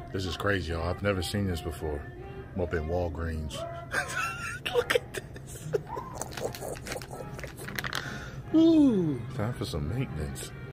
This is crazy, y'all. I've never seen this before. I'm up in Walgreens. Look at this. Ooh, time for some maintenance.